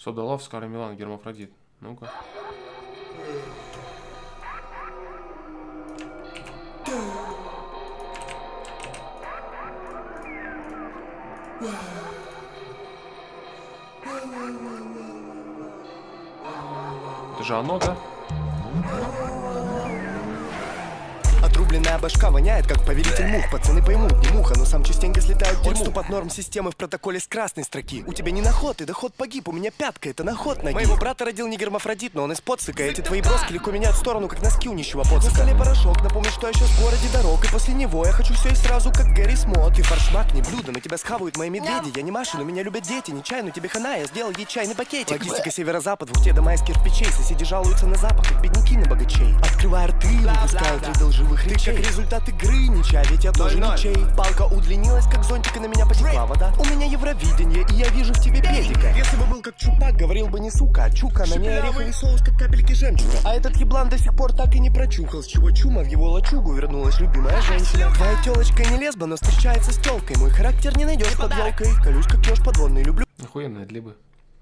Сода Лав, Скали Милан, Гермафродит. Ну-ка. Это же оно, да? Отрубленная башка воняет, как повелитель мух. Пацаны поймут, не муха, но сам частенько слетают в дерьму. Отступ от норм системы в протоколе с красной строки. У тебя не наход, и доход погиб, у меня пятка, это наход ноги. Моего брата родил не гермафродит, но он из подсыка. Эти твои броски легко меняют сторону, как носки у нищего подсыка. На столе порошок, напомни, что я сейчас в городе дорог. И после него я хочу все и сразу, как Гэри Смот. Ты форшмак, не блюдо, но тебя схавают мои медведи. Я не Маша, но меня любят дети, не чай, но тебе хана, я сделал ей чайный пакетик. Логистика северо-запад, в ухте дома из кирпичей. Соседи жалуются на запах, как бедняки на богачей. Открывая рты, выпускают ряды лживых речей. Ты как результат игры, ничья, ведь я тоже ничей. Палка удлинилась, как зонтик, и на меня потекла вода. У меня Евровидение, и я вижу в тебе педика. Если бы был как Чупак, говорил бы не сука, а чука. На ней ореховый соус, как капельки жемчуга. А этот еблан до сих пор так и не прочухал, с чего чума в его лачугу вернулась любимая женщина. Твоя телочка не лесба, но встречается с телкой. Мой характер не найдешь под елкой. Колюсь, как нож подводный, люблю. Охуенные либо.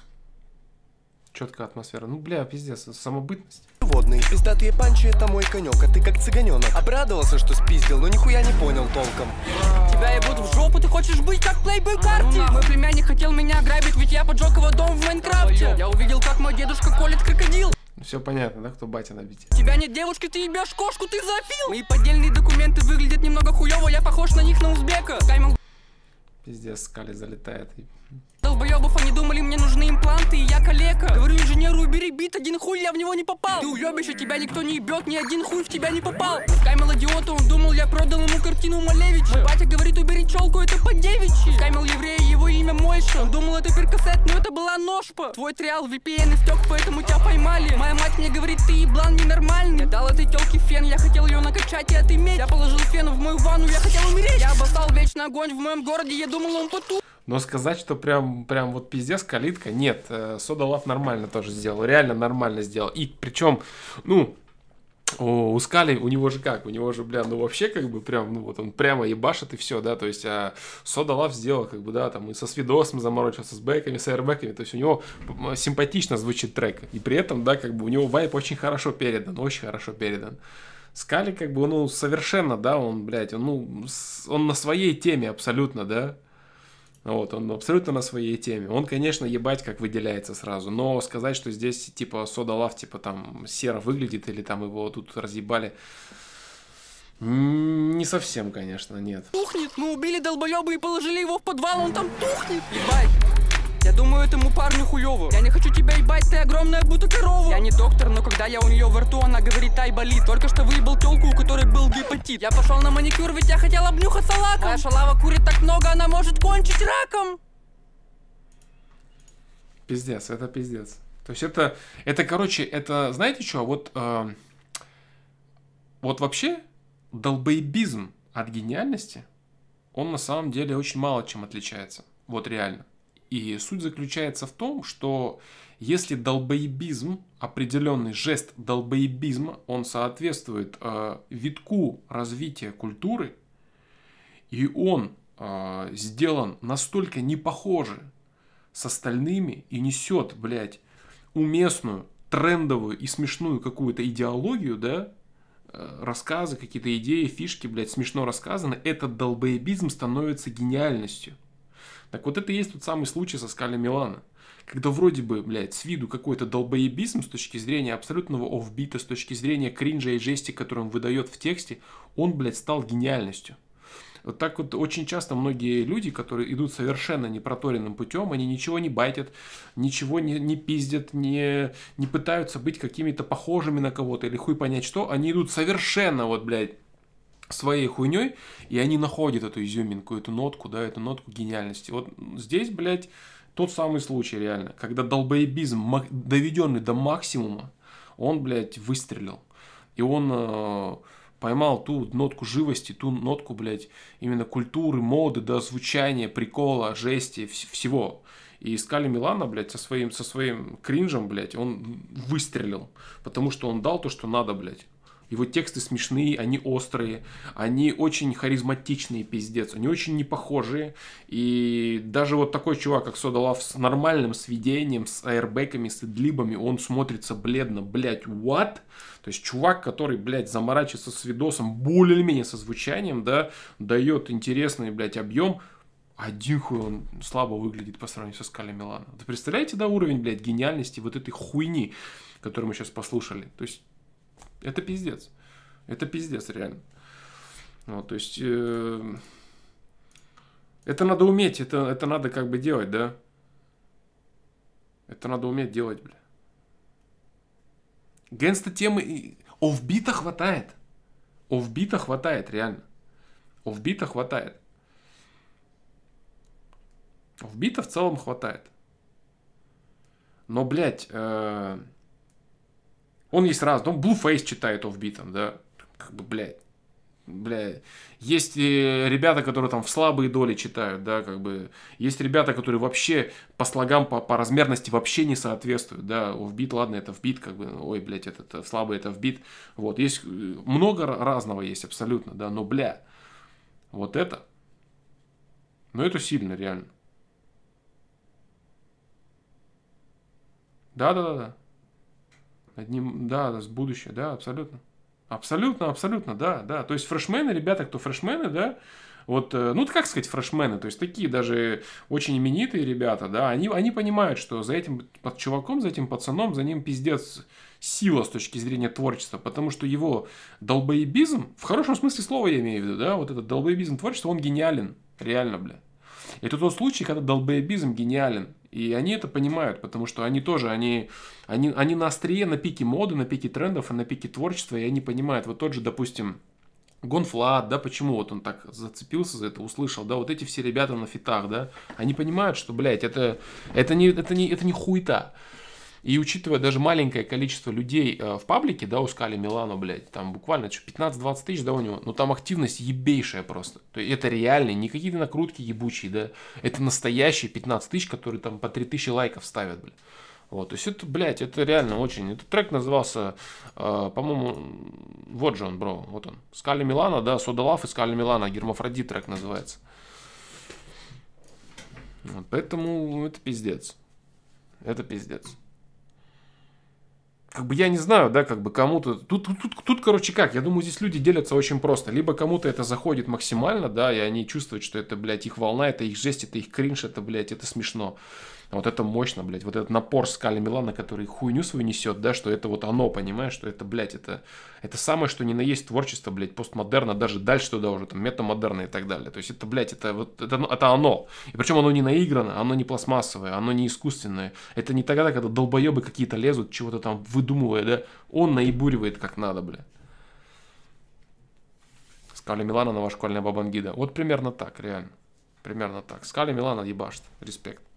Четкая атмосфера. Ну, бля, пиздец, самобытность. Водные пиздатые панчи, это мой конек, а ты как цыганенок. Обрадовался, что спиздил, но нихуя не понял толком. Тебя ебут в жопу, ты хочешь быть как Playboy Карти? Мой племянник хотел меня грабить, ведь я поджег его дом в Майнкрафте. Я увидел, как мой дедушка колет крокодил. Все понятно, да, кто батя на бите? У тебя нет девушки, ты ебешь кошку, ты зоофил. Мои поддельные документы выглядят немного хуёво, я похож на них, на узбека. Пиздец, Скали залетает. Долбоёбов, они думали, мне нужны импланты, и я калека. Говорю инженеру, убери бит, один хуй, я в него не попал. Ты уёбище, тебя никто не ебет, ни один хуй в тебя не попал. Скаймел идиота, он думал, я продал ему картину Малевича. Мой батя говорит, убери челку, это по-девичьи. Скаймел еврея, его имя Мойша. Он думал, это перкассет, но это была ножпа. Твой триал VPN истек, поэтому тебя поймали. Моя мать мне говорит, ты еблан ненормальный. Я дал этой тёлке фен, я хотел ее накачать и отыметь. Я положил фен в мою ванну, я хотел умереть. Я обоссал вечный огонь в моем городе, я думал, он потух. Но сказать, что прям вот пиздец, калитка, нет. Сода Лав нормально тоже сделал, реально нормально сделал. И причем, ну, у Скали, у него же как, у него же, бля, ну вообще как бы прям, ну вот он прямо ебашит и все, да, то есть Сода Лав сделал как бы, да, там и со свидосом заморочился, с бэками, с аэрбэками, то есть у него симпатично звучит трек. И при этом, да, как бы у него вайп очень хорошо передан, очень хорошо передан. Скали как бы, ну, совершенно, да, он, блядь, он на своей теме абсолютно, да. Вот, он абсолютно на своей теме. Он, конечно, ебать как выделяется сразу, но сказать, что здесь, типа, Сода Лав, типа, там, серо выглядит, или там его тут разъебали, не совсем, конечно, нет. Тухнет, мы убили долбоеба и положили его в подвал, он там тухнет. Ебать. Я думаю, этому парню хуёво. Я не хочу тебя ебать, ты огромная будто корова. Я не доктор, но когда я у нее во рту, она говорит, ай, болит. Только что выебал тёлку, у которой был гепатит. Я пошел на маникюр, ведь я хотел обнюхаться лаком. Моя шалава курит так много, она может кончить раком. Пиздец, это пиздец. То есть это короче, это, знаете что, вот вообще долбоебизм от гениальности, он на самом деле очень мало чем отличается. Вот реально. И суть заключается в том, что если долбоебизм, определенный жест долбоебизма, он соответствует витку развития культуры, и он сделан настолько не похоже с остальными и несет, блядь, уместную, трендовую и смешную какую-то идеологию, да, рассказы, какие-то идеи, фишки, блядь, смешно рассказаны, этот долбоебизм становится гениальностью. Так вот это и есть тот самый случай со Скали Милана. Когда вроде бы, блядь, с виду какой-то долбоебизм с точки зрения абсолютного офбита, с точки зрения кринжа и жести, который он выдает в тексте, он, блядь, стал гениальностью. Вот так вот очень часто многие люди, которые идут совершенно непроторенным путем, они ничего не байтят, ничего не пиздят, не пытаются быть какими-то похожими на кого-то или хуй понять что, они идут совершенно вот, блядь, своей хуйней, и они находят эту изюминку, эту нотку, да, эту нотку гениальности. Вот здесь, блядь, тот самый случай реально, когда долбоебизм, доведенный до максимума, он, блядь, выстрелил. И он поймал ту нотку живости, ту нотку, блядь, именно культуры, моды, да, звучания, прикола, жести, всего. И Скали Милана, блядь, со своим кринжем, блядь, он выстрелил, потому что он дал то, что надо, блядь. Его тексты смешные, они острые, они очень харизматичные, пиздец. Они очень непохожие. И даже вот такой чувак, как Soda Luv, с нормальным сведением, с аэрбэками, с эдлибами, он смотрится бледно. Блять, what? То есть чувак, который, блядь, заморачивается с видосом, более-менее со звучанием, да, дает интересный, блядь, объем. Один хуй он слабо выглядит по сравнению со Скали Милано. Вы представляете, да, уровень, блядь, гениальности вот этой хуйни, которую мы сейчас послушали? То есть, это пиздец. Это пиздец, реально. Вот, то есть, это надо уметь, это надо как бы делать, да? Это надо уметь делать, бля. Гэнста-темы... Офбита хватает. Офбита хватает, реально. Офбита хватает. Офбита в целом хватает. Но, блядь, он есть раз. Он Blueface читает офбитом, да? Как бы, блядь. Есть ребята, которые там в слабые доли читают, да, как бы. Есть ребята, которые вообще по слогам, по размерности вообще не соответствуют, да. Офбит, ладно, это вбит, как бы, ой, блядь, это слабый, это вбит. Вот, есть много разного есть абсолютно, да, но, бля, вот это, ну, это сильно, реально. Да. Одним, да, с будущего, да, абсолютно. Абсолютно, да. То есть фрешмены, ребята, кто фрешмены, да, вот, ну, как сказать, фрешмены, то есть такие даже очень именитые ребята, да, они понимают, что за этим чуваком, за этим пацаном, за ним пиздец сила с точки зрения творчества, потому что его долбоебизм, в хорошем смысле слова я имею в виду, да, вот этот долбоебизм творчества, он гениален, реально, бля. Это тот случай, когда долбоебизм гениален. И они это понимают, потому что они тоже, они на острие, на пике моды, на пике трендов, и на пике творчества, и они понимают, вот тот же, допустим, Гонфлат, да, почему вот он так зацепился за это, услышал, да, вот эти все ребята на фитах, да, они понимают, что, блядь, это не хуета. И учитывая даже маленькое количество людей в паблике, да, у Скали Милано, блядь, там буквально 15-20 тысяч, да, у него, но там активность ебейшая просто. То есть это реальные, не какие-то накрутки ебучие, да, это настоящие 15 тысяч, которые там по 3000 лайков ставят, блядь. Вот, то есть это, блядь, это реально очень. Этот трек назывался, по-моему, вот же он, бро, вот он. Скали Милано, да, Soda Luv и Скали Милано, Гермафродит трек называется. Вот, поэтому это пиздец. Это пиздец. Как бы я не знаю, да, как бы кому-то... Тут, короче, как, я думаю, здесь люди делятся очень просто. Либо кому-то это заходит максимально, да, и они чувствуют, что это, блядь, их волна, это их жесть, это их кринж, это, блядь, это смешно. Вот это мощно, блядь, вот этот напор Скали Милано, который хуйню свою несет, да, что это вот оно, понимаешь, что это, блядь, это самое, что ни на есть творчество, блядь, постмодерна, даже дальше туда уже, там, метамодерна и так далее. То есть это, блядь, это оно. И причем оно не наиграно, оно не пластмассовое, оно не искусственное. Это не тогда, когда долбоебы какие-то лезут, чего-то там выдумывая, да, он наебуривает как надо, блядь. Скали Милано, нова школьная бабангида. Вот примерно так, реально. Примерно так. Скали Милано ебашит. Респект.